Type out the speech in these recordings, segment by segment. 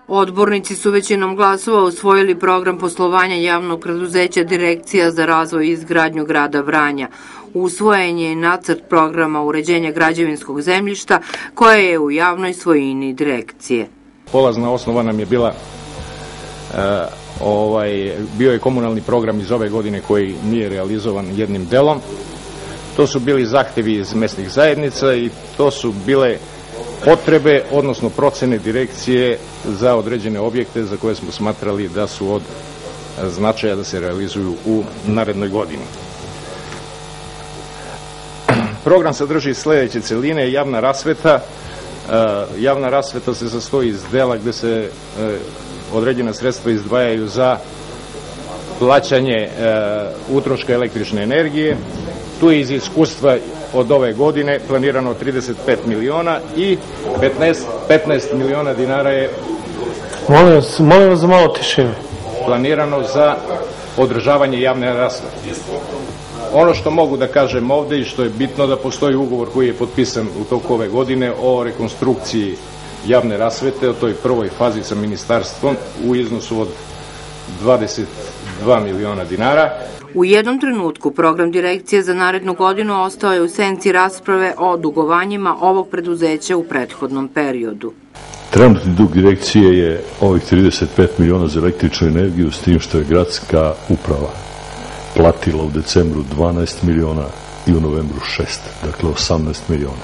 Odbornici su većinom glasova usvojili program poslovanja javnog preduzeća Direkcija za razvoj i izgradnju grada Vranja. Usvojen je i nacrt programa uređenja građevinskog zemljišta koje je u javnoj svojini direkcije. Polazna osnova nam je bila, bio je komunalni program iz ove godine koji nije realizovan jednim delom. To su bili zahtevi iz mesnih zajednica i to su bile potrebe, odnosno procene direkcije za određene objekte za koje smo smatrali da su od značaja da se realizuju u narednoj godini. Program sadrži sledeće celine: javna rasveta. Javna rasveta se sastoji iz dela gde se određena sredstva izdvajaju za plaćanje utroška električne energije. Tu je iz iskustva od ove godine planirano 35 miliona i 15 miliona dinara je molim vas za malo tišine. Planirano za održavanje javne rasvete. Ono što mogu da kažem ovde i što je bitno, da postoji ugovor koji je potpisan u toku ove godine o rekonstrukciji javne rasvete, o toj prvoj fazi sa ministarstvom u iznosu od 22 miliona dinara. U jednom trenutku program direkcije za narednu godinu ostao je u senci rasprave o dugovanjima ovog preduzeća u prethodnom periodu. Trenutni dug direkcije je ovih 35 miliona za električnu energiju, s tim što je gradska uprava platila u decembru 12 miliona i u novembru 6, dakle 18 miliona.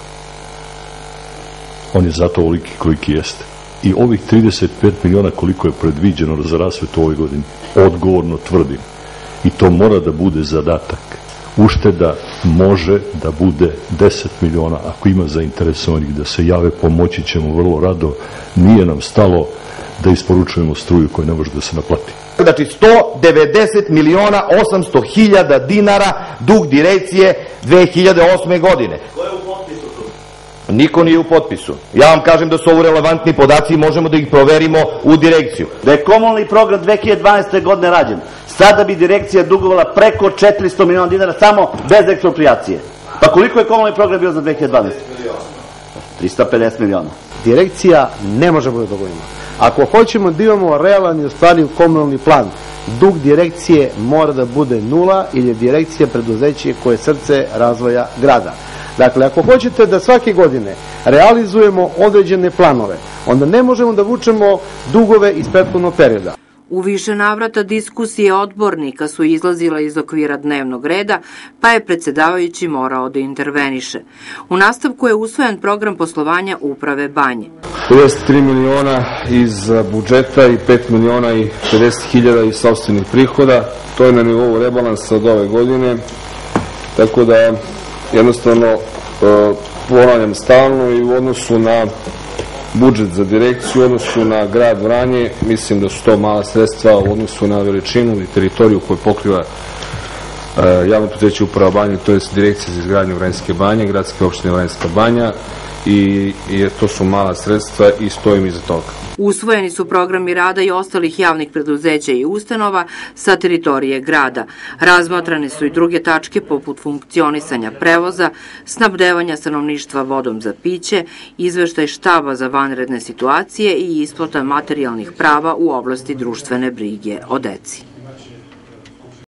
On je zato ovoliki koliki jeste. I ovih 35 miliona koliko je predviđeno za rasvetu u ovoj godini, odgovorno tvrdim, i to mora da bude zadatak. Ušteda može da bude 10 miliona, ako ima zainteresovanih da se jave, pomoći ćemo vrlo rado. Nije nam stalo da isporučujemo struju koja ne može da se naplati. Znači 190 miliona 800 hiljada dinara dug direkcije 2008. godine. Ko je u potpisu tu? Niko nije u potpisu. Ja vam kažem da su ovo relevantni podaci i možemo da ih proverimo u direkciju. Da je komunalni program 2012. godine rađen, sada bi direkcija dugovala preko 400 miliona dinara samo bez eksproprijacije. Pa koliko je komunalni program bio za 2012? 350 miliona. Direkcija ne može bude dovoljna. Ako hoćemo da imamo realan i ostvariv komunalni plan, dug direkcije mora da bude nula, ili je direkcija preduzeće koje je srce razvoja grada. Dakle, ako hoćete da svake godine realizujemo određene planove, onda ne možemo da vučemo dugove iz prethodnog perioda. U više navrata diskusije odbornika su izlazile iz okvira dnevnog reda, pa je predsedavajući morao da interveniše. U nastavku je usvojen program poslovanja uprave Banje. 53 miliona iz budžeta i 5 miliona i 50 hiljada iz sopstvenih prihoda. To je na nivou rebalansa od ove godine, tako da jednostavno ponavljam stalno i u odnosu na budžet za direkciju, u odnosu na grad Vranje, mislim da su to mala sredstva u odnosu na veličinu i teritoriju koju pokriva javno preduzeće uprava Banje, to je Direkcija za izgradnju Vranjske banje, gradske opštine Vranjska banja, i to su mala sredstva i stojim iza toga. Usvojeni su programi rada i ostalih javnih preduzeća i ustanova sa teritorije grada. Razmatrane su i druge tačke poput funkcionisanja prevoza, snabdevanja stanovništva vodom za piće, izveštaj štaba za vanredne situacije i isplata materijalnih prava u oblasti društvene brige o deci.